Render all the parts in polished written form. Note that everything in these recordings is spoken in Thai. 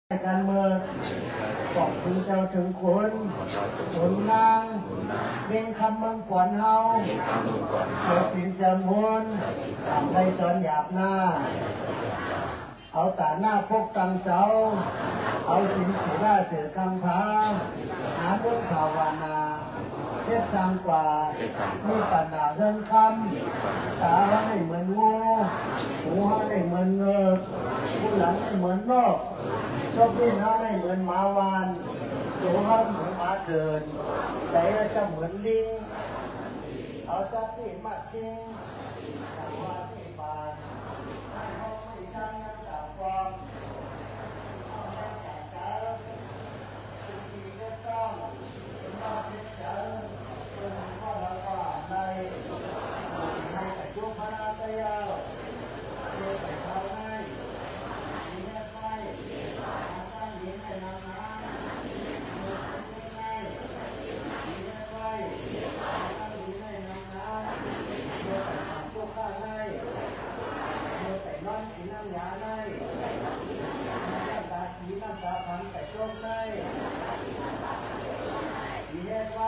การเมืองบอกถึงเจ้าถึงคนคนนางเบ่งคำเมืองกวนเฮาเจ้าสินจะมนทำไรสอนหยาบหน้าเอาตาหน้าพกตังเสาเอาสินศีลาเสือกำพาหาพุทธภาวนาเรียกสร้างกว่ามีปัญหาเรื่องคำตาเขาไม่เหมือนงูหูเขาไม่เหมือนเงือกผู้หลังไม่เหมือนนกชอบดิ้นเขาไม่เหมือนหมาวานตัวเขาเหมือนหมาเถินใจเขาเสมือนลิงเอาสัตว์ที่มาทิ้งทางว่าที่บานให้เขาไม่ช่างนักสาวความเอาแรงจากเจ้าสิ่งดีก็ต้องเป็นมาพิจารณาเป็นข้อละว่าในแต่ช่วงพระนาตยาวเรียกไปเขาให้มีแม่ไฟมาสร้างหินให้นำน้ำมีแม่ไฟมาสร้างหินให้นำน้ำเรียกไปทำพวกข้าให้เรียกไปนอนกินน้ำยาให้น้ำตาขีน้ำตาพันแต่ช่วงให้มีแม่ไฟ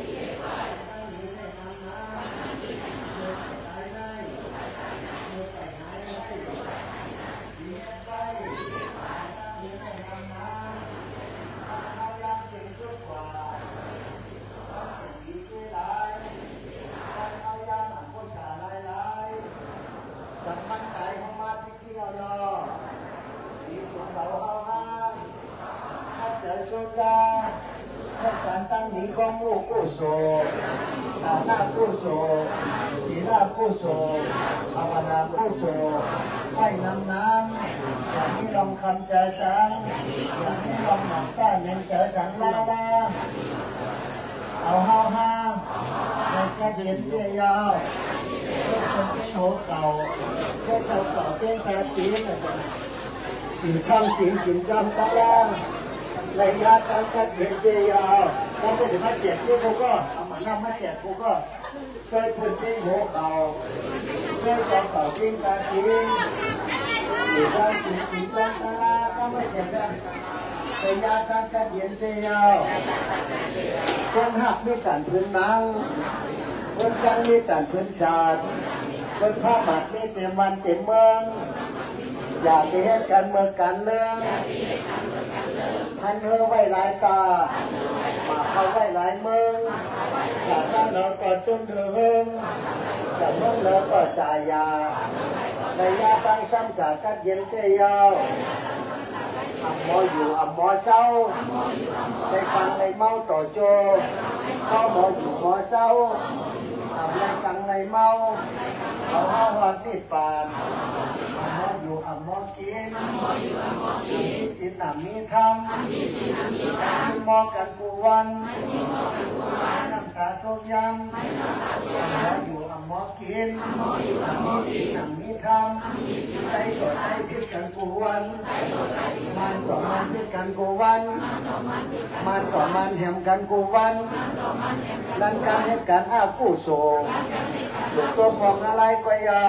สัมพันธ์กายของมาที่เกี่ยวยอมีสุขเบาเอาห้างถ้าเจอโชจาเพื่อการตั้งหนีของมูกู้โศกฐานะกู้โศกศีลากู้โศกภาวนากู้โศกให้นำน้ำอย่างที่ลองคำเจอสังอย่างที่ลองหนักก้าเน้นเจอสังลาลาเอาห้าห้าในกระเด็นเดียาวเป็นโชว์เก่าพวกเก่าเต้นแต่ปีนอยู่ช่องสิงหินจอมตะล่างระยะการกระเด็นเดียาวแล้วไปถึงมาเจ็ดที่กูก็เอามานั่งมาเจ็ดกูก็เคยพูดที่โหเก่าเคยจอมเก่าทิ้งตาทิ้งอยู่ช่องสิงหินจอมตะล่างก็ไม่เจ็ดกันระยะการกระเด็นเดียาวคนหักมีการพื้นนังคนจังมีการพื้นศาสตร์คนข้าหมัดมีเต็มวันเต็มเมืองอยากไปเห็นกันเมืองกันเรื่องท่านเธอไว้หลายตามาเขาไว้หลายเมืองอยากท่านเราก็จนเดืองอยากน้องเราก็สายาในยาตั้งซ้ำสากัดเย็นเกยาวอัมมออยู่อัมมอเศร้าในฟังในเมาต่อโจเข้าหมออยู่หมอเศร้าทำไรกังไรเมาเอาห้าวันที่ปานอัมมออยู่อัมมอกินมีศีลธรรมมีธรรมมีมอกันกูวันน้ำตาทุกยำอัมมออยู่อัมมอกินมีศีลธรรมมีธรรมใจต่อใจพิกันกูวันมันต่อมันพิกันกูวันมันต่อมันแหมกันกูวันนั่นการเหตุการณ์อากู้โศกสุดตัวของอะไรก็ยาก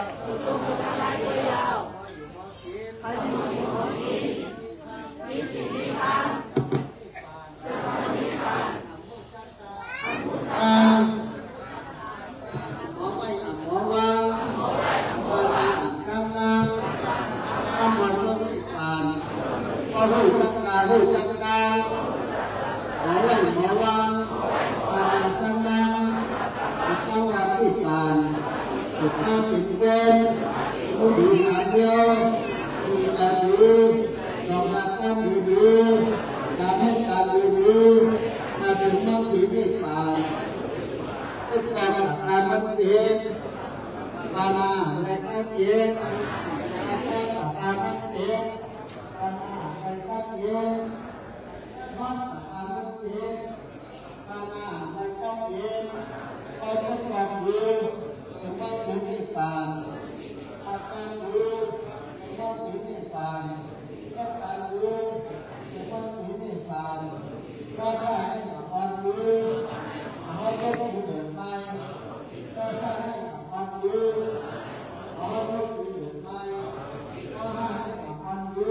หมอไม่หมอว่าสังนาทำวันต้องติดตามก็รู้จักนารู้จักนาหมอไม่หมอว่าสังนาต้องวันติดตามถูกฆ่าติดเกินผู้ดีสามเดียวผู้จะดีลองรักกันดีๆการให้การดีๆมาถึงน้องผีติดตามทุกการการมันเองมาอะไรก็เองการมันเองอะไรก็เองมันการเองอะไรก็เองก็ทุกการดีมันถึงที่ปานอาการดีมันถึงที่ปานก็การดีมันถึงที่ปานก็ได้ให้ความดีเขาก็ต้องเดินไปก็สร้างให้ความดีเขาก็ต้องเดินไปก็ให้ความดี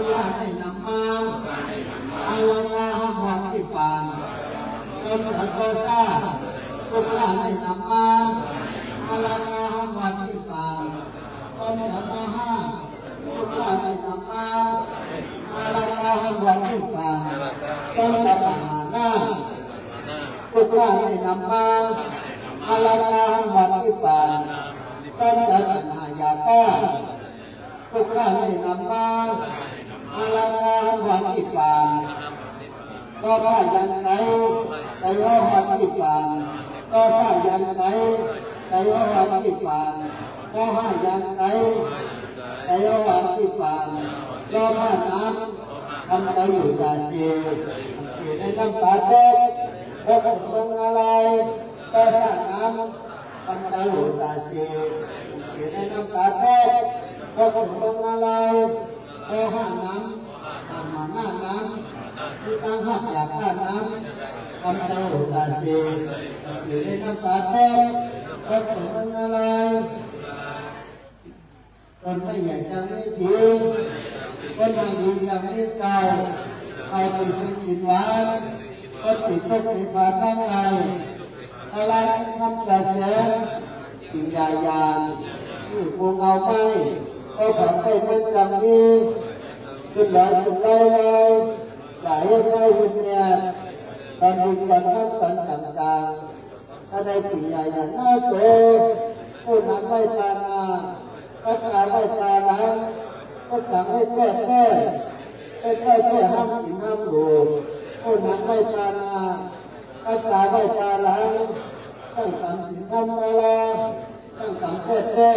ข้าให้นำมาอาลาลาห้องวัดที่ป่านต้นเถิดก็ซาพวกข้าให้นำมาอาลาลาห้องวัดที่ป่านต้นเถิดก็ห้าพวกข้าให้นำมาอาลาลาห้องวัดที่ป่านต้นเถิดก็ห้าพวกข้าให้นำมาอาลาลาห้องวัดที่ป่านต้นเถิดก็หายาต้าพวกข้าให้นำมาอาลาลาห้องวัดที่ป่านก็ว่ายังไงแต่ว่าวันที่ผ่านก็สร้างยังไงแต่ว่าวันที่ผ่านก็ให้ยังไงแต่ว่าวันที่ผ่านก็ผ่านน้ำทำใจอยู่ตาเสียอยู่ในน้ำตาเด็กพวกคนอะไรก็สร้างน้ำทำใจอยู่ตาเสียอยู่ในน้ำตาเด็กพวกคนอะไรก็ให้น้ำทำมาหน้าน้ำที่ตั้งหักอยากข้าน้ำทำใจอยู่ตาเสียอยู่ในน้ำตาแดงก็ถึงเป็นอะไรคนไม่อยากจะไม่ดีคนไม่ดียังไม่เก่าเอาไปสิ่งกินหวานก็ติดทุกข์ติดมาทั้งไงอะไรที่ทำกระแสกินยายานที่พวงเอาไปก็ผ่านไปเป็นจำนี้ขึ้นเลยขึ้นเลยหลายใจเห็นเนี่ยตอนที่สันทับสันต่างๆถ้าได้สิ่งใหญ่อย่างน่าโศกผู้นั้นไม่ตานาก็ตาไม่ตาหลังก็สั่งให้แก้ห้ามกินห้ามดูผู้นั้นไม่ตานาก็ตาไม่ตาหลังตั้งคำสิ่งทำอะไรตั้งคำแก้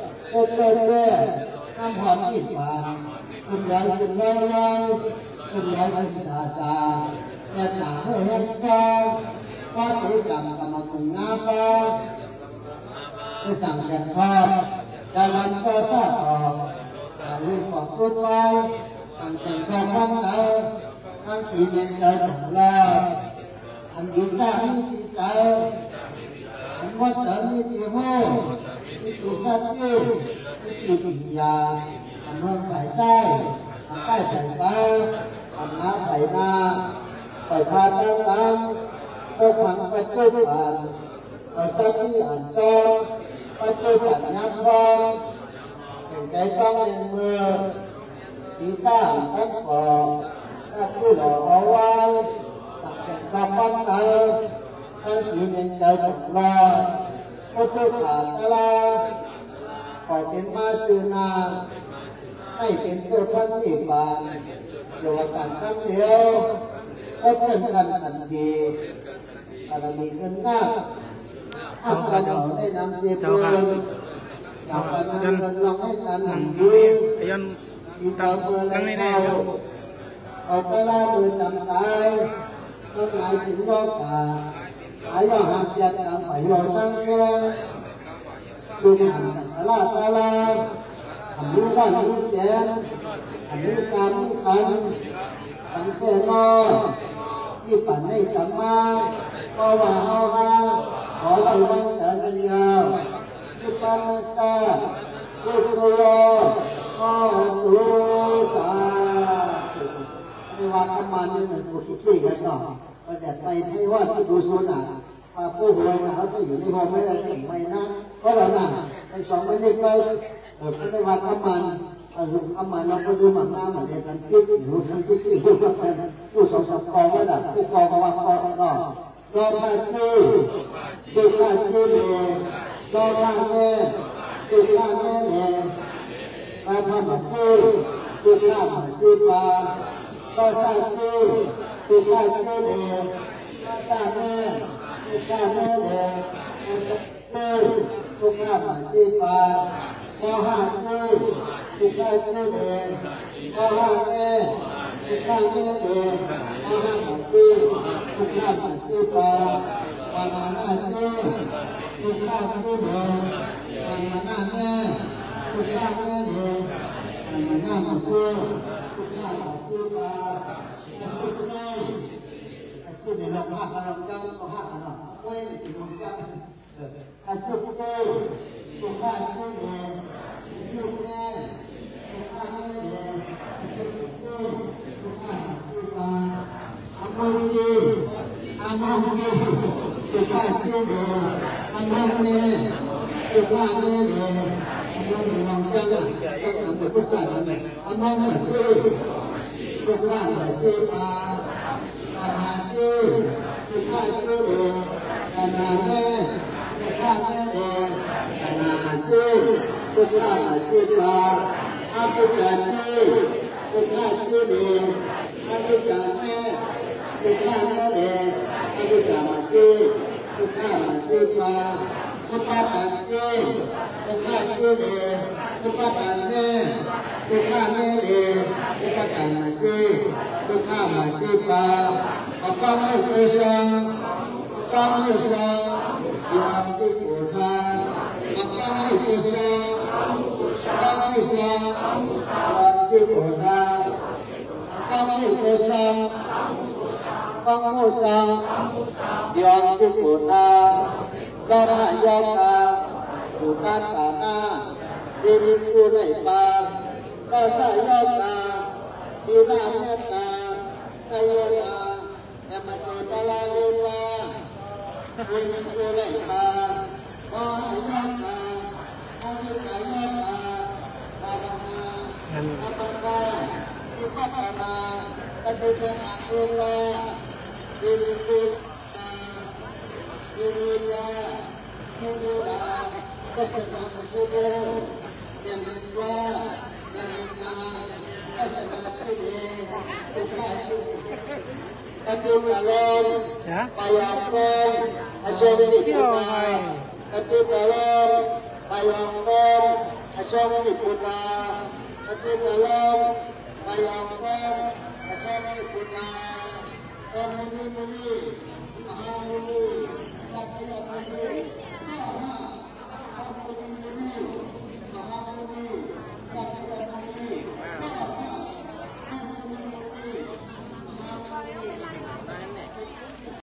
น้ำหอมกินผ่านคุณยายคุณยายคุณยายคุณสาและหนาเฮือนฟ้าว่าถือกรรมกรรมกุงงาฟ้าไปสั่งกันพ่อจะนำก็ทราบออกเรื่องของสุดไว้สั่งกันก็ฟังเธอทั้งที่เงินใจของเราอันดีจ้าที่ใจอันวัดเสริมนิติโมนิติสัตย์นิติปัญญาอันเมืองฝ่ายไส้ใต้ไผ่ฟ้าทำน้ำไผ่นาไผ่พานตั้งพวกฟังปัจจุบันเอาสักที่อ่านจอปัจจุบันยับพองเป็นใจต้องเล่นมือที่ตั้งทั้งปองถ้าผู้หล่อเอาไว้ตักแต่งความฟังเธอทั้งที่ในใจของเราพุทธาตลาขอเป็นมาสื่อนาให้เป็นโซทันติบาลโดยการครั้งเดียวก็เพื่อนกันทันทีอะไรมีเงินหน้าถ้าเราได้นำเสียเปลือยเราก็นำเงินลงให้กันหนึ่งดีที่เราเพื่อแล้วเอาไปล่าโดยจำตายต้องงานถึงยอดขาหายอหักยัดกำไปยอสร้างแก่ดูหนังสังฆราชตาลาอันนี้ว่านี้แก่อันนี้การนี้ขันสังเกตว่าที่ปั่นให้จำมาก็ว่าเอาฮาขอไว้วันเสาร์กันยาวที่ปานาซาที่โตโยก็ดูสาในวันประมาณนี้เหมือนกูคิดกันเนาะก็จะไปให้ว่าที่ดูโซน่ะผู้บริหารเขาจะอยู่ในห้องไม่ได้ไม่นะเพราะเราน่ะในสองไม่ได้ไปในวันประมาณประมาณเราก็ดูหมั่นหน้าเหมือนกันที่อยู่ทั้งที่สี่ผู้กับเป็นผู้สองสับกองระดับผู้กองว่าก็ก็รอมาที่ดูข้าที่เลยรอข้าแม่ดูข้าแม่เลยมาทำมาซื้อดูข้ามาซื้อปลาก็สร้างที่ดูข้าที่เลยก็สร้างแม่ดูข้าแม่เลยก็ซื้อดูข้ามาซื้อปลาก็หาที่ทุกข้าเชื่อเองก็ห้าแม่ทุกข้าเชื่อเองก็ห้ามาซื้อทุกข้ามาซื้อปลาวันมาหน้าเชื่อทุกข้าเชื่อเองวันมาหน้าแม่ทุกข้าเชื่อเองวันมาหน้ามาซื้อทุกข้ามาซื้อปลาซื้อแม่ซื้อในโรงห้ากันโรงจ้างก็ห้ากันเนาะไว้ในที่โรงจ้างซื้อแม่ทุกข้าเชื่อเองซื้อแม่ทุกข้าเชื่อเองซื้อ anh mong gì tôi qua chưa được anh mong nè tôi qua chưa được anh mong người lòng chân à các bạn được quốc gia này anh mong là sư tôi qua là sư mà anh hà chưa tôi qua chưa được anh hà nghe tôi qua nghe được anh hà sư tôi qua là sư mà anh tôi trả chưa tôi qua chưa được anh tôi trả nghe tôi qua nghe được anh tôi trả mà sư tôi qua là sư mà tôi qua trả chưa tôi qua chưa được tôi qua trả nghe tôi qua nghe được tôi qua trả mà sư tôi qua mà sư mà con ơi tôi sang con ơi sang vì làm sư của ta con ơi tôi sang con ơi sang làm sư của ta con ơi tôi sang con ơi sang vì làm sư của ta con hãy do ta của ta cả ta đi đi của này ta ta sẽ do ta đi làm hết ta ta do ta em mà chơi ta la lên ta đi đi của này ta con hãy do ta con đi cả do ta ta bằng ta bằng ta đi bắt ta ta đi con hạt lên ta đi đi của đi đi ra đi đi ra ta sẽ làm sự đâu niềm tin qua niềm tin qua ta sẽ làm sự gì tôi phải sự gì ta kêu cả lên bài học con ta xem đi của ta ta kêu cả lên bài học con ta xem đi của ta ta kêu cả lên bài học con ta xem đi của ta con muni muni mahamuni Hãy subscribe cho kênh Ghiền Mì Gõ để không bỏ lỡ